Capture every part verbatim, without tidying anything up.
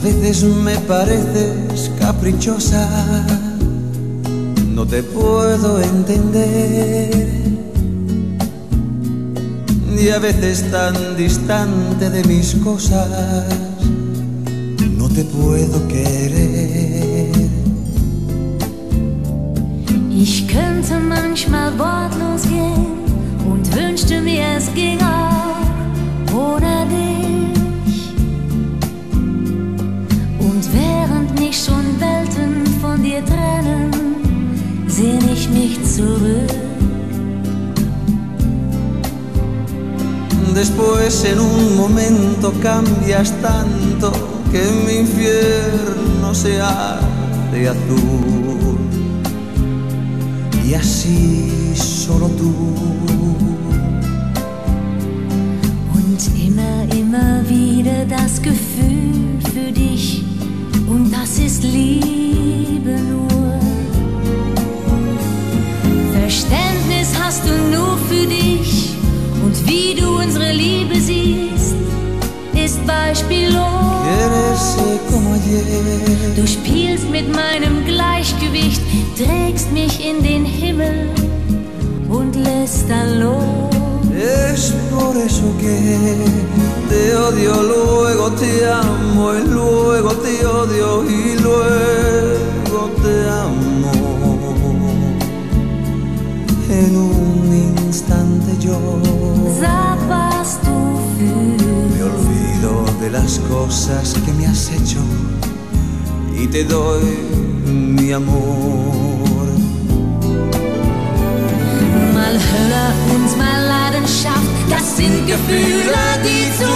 veces me pareces caprichosa, no te puedo entender. Y a veces tan distante de mis cosas, no te puedo querer. Ich könnte manchmal wortlos gehen und wünschte mir, es ging auch ohne dich. Und während mich schon Welten von dir trennen, sehn ich mich zurück. Después en un momento cambias tanto que mi infierno se hace azul. Y así solo tú. Und immer, immer wieder das Gefühl für dich. Und das ist Liebe nur. Verständnis hast du nur für dich. Und wie du unsere Liebe siehst, ist beispiellos. Du spielst mit meinem Gleichgewicht, trägst mich in den Himmel und lässt dann los. Es por eso que te odio, luego te amo y luego te odio y luego te amo. En un instante yo Sag, was du fühlst. me olvido de las cosas que me has hecho y te doy mi amor. Mal Hölle und mal Leidenschaft, das sind Gefühle, die zu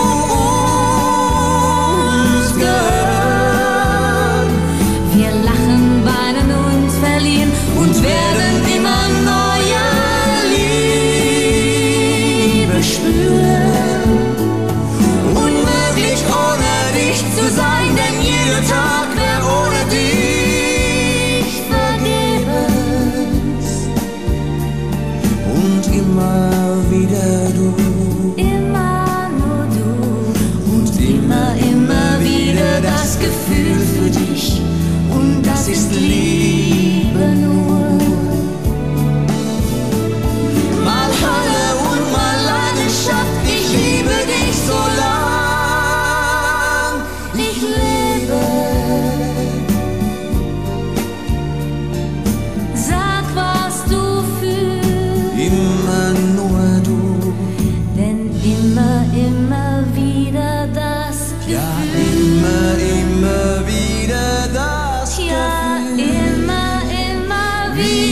uns gehören. Wir lachen, weinen und verlieren und werden immer neue Liebe spüren. Unmöglich ohne dich zu sein, denn jeder Tag wäre ohne dich vergebens. Und immer wieder du. Immer nur du. Und immer, immer wieder das Gefühl für dich. Und das ist Liebe nur. Mal Hölle und mal Leidenschaft, ich liebe dich so lang ich lebe. Sag, was du fühlst. Immer nur du. Denn immer, immer wieder das Gefühl. Ja, immer, immer wieder das Ja, Gefühl. immer, immer wieder.